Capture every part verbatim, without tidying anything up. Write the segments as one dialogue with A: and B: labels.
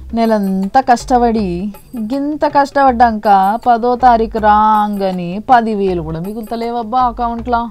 A: నెలంతా కష్టపడి గింత కష్టపడ్డాక పదో తారీఖు రాగాని పదివేలు కూడా మిగులుతలేవబ్బా అకౌంట్లో.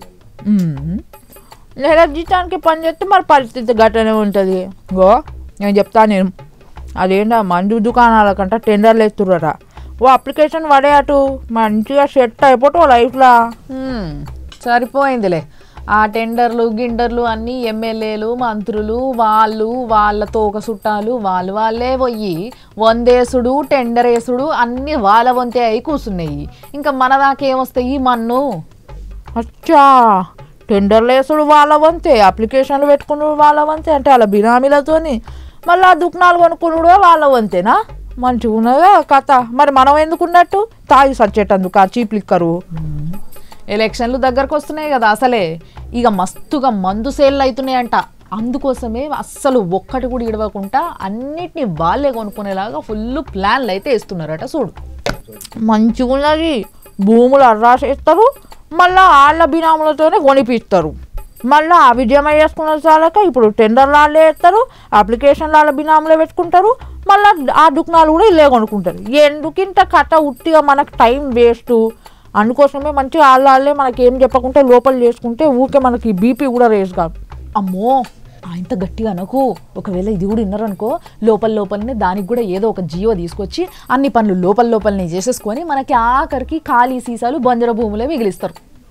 B: నెల జీతానికి పని చేస్తే మరి పరిస్థితి గట్టనే ఉంటుంది. గో నేను చెప్తాను, నేను అదేంటా మందు దుకాణాల కంటే టెండర్లు ఎత్తుర్రట. ఓ అప్లికేషన్ పడే అటు మంచిగా సెట్ అయిపోతే లైఫ్లో.
A: సరిపోయిందిలే. ఆ టెండర్లు గిండర్లు అన్నీ ఎమ్మెల్యేలు మంత్రులు వాళ్ళు వాళ్ళతో ఒక చుట్టాలు వాళ్ళు వాళ్ళే పోయి వందేసుడు టెండర్ వేసుడు అన్నీ వాళ్ళ వంతే అయి కూర్చున్నాయి. ఇంకా మన దాకేమొస్తాయి మన్ను.
B: అచ్చా, టెండర్లు వేసుడు వాళ్ళ వంతే, అప్లికేషన్లు పెట్టుకున్నాడు వాళ్ళ వంతే అంటే వాళ్ళ బినామీలతోని మళ్ళీ ఆ దుకాణాలు కొనుక్కున్నాడు వాళ్ళ వంతేనా? మంచిగా ఉన్నదా కథ. మరి మనం ఎందుకున్నట్టు తాగి సచ్చేటందుకు ఆ చీప్ లిక్కరు.
A: ఎలక్షన్లు దగ్గరకు వస్తున్నాయి కదా, అసలే ఇక మస్తుగా మందు సేల్ అవుతున్నాయంట. అందుకోసమే అస్సలు ఒక్కటి కూడా ఇడవకుండా అన్నిటినీ వాళ్ళే కొనుక్కునేలాగా ఫుల్ ప్లాన్లు అయితే వేస్తున్నారట. చూడు
B: మంచిగా ఉన్నది. భూములు అర్రాసేస్తారు, మళ్ళీ వాళ్ళ బినాములతోనే కొనిపిస్తారు. మళ్ళీ ఆ విజయమై చేసుకున్న చాలక ఇప్పుడు టెండర్లు వాళ్ళే వేస్తారు, అప్లికేషన్లు వాళ్ళ బినాములే పెట్టుకుంటారు, మళ్ళీ ఆ దుకాణాలు కూడా ఇల్లే కొనుక్కుంటారు. ఎందుకింత కథ ఉట్టిగా మనకు టైం వేస్ట్. అందుకోసమే మంచిగా వాళ్ళ వాళ్ళే మనకి ఏం చెప్పకుండా లోపల చేసుకుంటే ఊరికే మనకి బీపీ కూడా రేస్ కాదు.
A: అమ్మో ఇంత గట్టిగా అనకు. ఒకవేళ ఇది కూడా విన్నారనుకో లోపల లోపలనే దానికి కూడా ఏదో ఒక జీవో తీసుకొచ్చి అన్ని పనులు లోపల లోపలనే చేసేసుకొని మనకి ఆఖరికి ఖాళీ సీసాలు బంజర భూములే మిగిలిస్తారు.